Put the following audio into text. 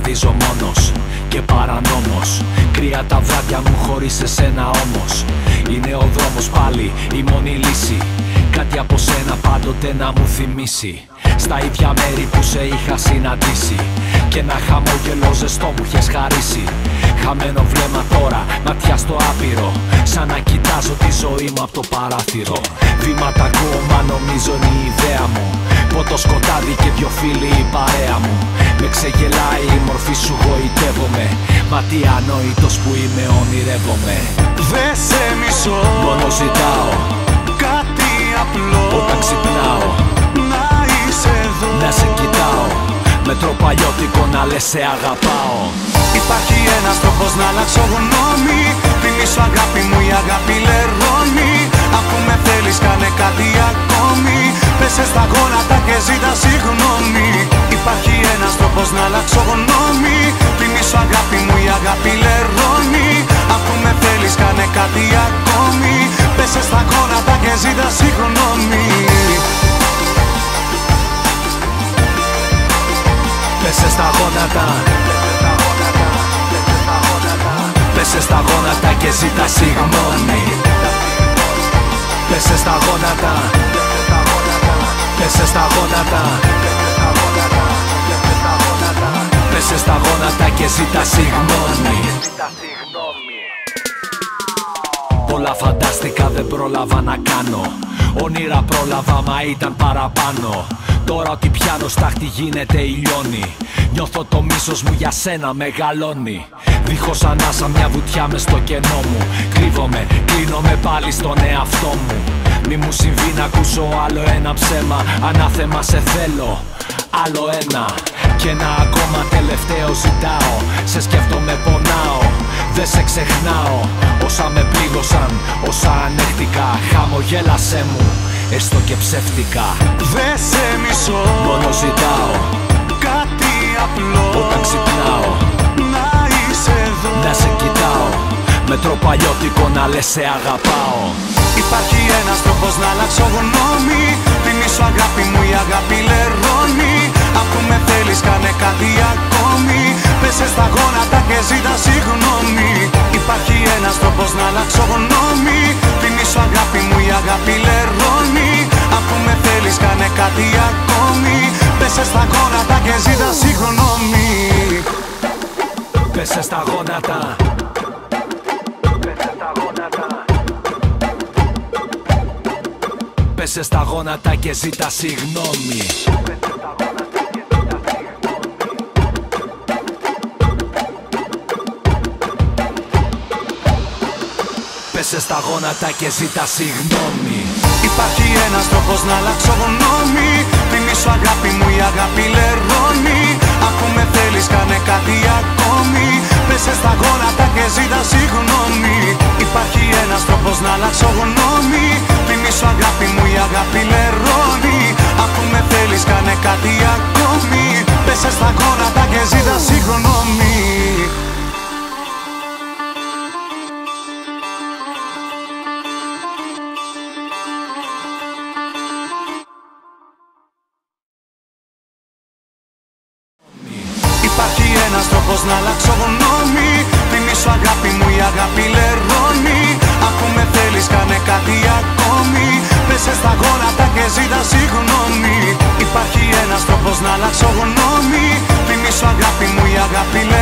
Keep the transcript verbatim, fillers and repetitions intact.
χαρίζω μόνος και παρανόμος. Κρύα τα βράδια μου χωρίς εσένα όμως. Είναι ο δρόμος πάλι η μόνη λύση. Κάτι από σένα πάντοτε να μου θυμίσει στα ίδια μέρη που σε είχα συναντήσει. Και ένα χαμόγελο ζεστό μου είχες χαρίσει. Χαμένο βλέμμα τώρα, ματιά στο άπειρο. Σαν να κοιτάζω τη ζωή μου από το παράθυρο. Βήματα ακούω μα νομίζω είναι η ιδέα μου. Ποτό σκοτάδι και δυο φίλοι η παρέα μου. Με ξεγελάει η μορφή σου, γοητεύομαι. Μα τι ανόητος που είμαι, ονειρεύομαι. Δε σε μισώ, μόνο ζητάω κάτι απλό. Όταν ξυπνάω να είσαι εδώ, να σε κοιτάω. Με τρόπο αλλιώτικο να λες σε αγαπάω. Υπάρχει ένας τρόπος να αλλάξω γνώμη. Θυμήσου αγάπη μου, η αγάπη λερώνει. Αφού με θέλεις κάνε κάτι ακόμη. Πέσε στα γόνατα και ζήτα συγγνώμη. Υπάρχει ένας τρόπος να αλλάξω γνώμη. Θυμήσου αγάπη μου, η αγάπη λερώνει. Αφού με θέλεις κάνε κάτι ακόμη. Πέσε στα γόνατα και ζήτα συγγνώμη. Πέσε στα γόνατα, πέσε στα γόνατα και ζήτα συγγνώμη. Πέσε στα γόνατα, πέσε στα γόνατα, πέσε στα γόνατα και ζήτα συγγνώμη. Πολλά φαντάστηκα δεν πρόλαβα να κάνω. Όνειρα πρόλαβα μα ήταν παραπάνω. Τώρα ότι πιάνω στάχτη γίνεται ηλιώνει. Νιώθω το μίσος μου για σένα μεγαλώνει. Δίχως ανάσα μια βουτιά μες στο κενό μου. Κρύβομαι, κλείνομαι πάλι στον εαυτό μου. Μη μου συμβεί να ακούσω άλλο ένα ψέμα. Ανάθεμα σε θέλω, άλλο ένα. Και ένα ακόμα τελευταίο ζητάω. Σε σκέφτομαι πονάω, δεν σε ξεχνάω. Όσα με πλήγωσαν, όσα ανέχτηκα. Χαμογέλασέ μου, έστω και ψεύτικα. Δε σε μισώ, μόνο ζητάω κάτι απλό. Όταν ξυπνάω να είσαι εδώ, να σε κοιτάω. Με τρόπο αλλιώτικο να λες σε αγαπάω. Υπάρχει ένας τρόπος να αλλάξω γνώμη. Θυμήσου αγάπη μου, η αγάπη λερώνει. Αφού με θέλεις κάνε κάτι ακόμη. Πέσε στα γόνατα και ζήτα συγγνώμη. Υπάρχει ένας τρόπος να αλλάξω γνώμη. Θυμήσου αγάπη μου, η αγάπη λερώνει. Αφού με θέλεις κάνε κάτι ακόμη. Πέσε στα γόνατα και ζήτα συγγνώμη. Πέσε στα γόνατα, πέσε στα γόνατα και ζήτα συγγνώμη. Πέσε στα γόνατα και ζήτα συγγνώμη. Υπάρχει ένας τρόπος να αλλάξω γνώμη. Θυμήσου αγάπη μου, η αγάπη λερώνει. Αφού με θέλεις κάνε κάτι ακόμη. Πέσε στα γόνατα και ζήτα συγγνώμη. Υπάρχει ένας τρόπος να αλλάξω γνώμη. Θυμήσου αγάπη μου, η αγάπη λερώνει. Αφού με θέλεις κάνε κάτι ακόμη. Πέσε στα γόνατα και ζήτα συγγνώμη. Υπάρχει ένας τρόπος να αλλάξω γνώμη. Θυμήσου αγάπη μου, η αγάπη λερώνει. Αφού με θέλεις κάνε κάτι ακόμη. Πέσε στα γόνατα και ζήτα συγγνώμη. Υπάρχει ένας τρόπος να αλλάξω γνώμη. Θυμήσου αγάπη μου, η αγάπη λερώνει.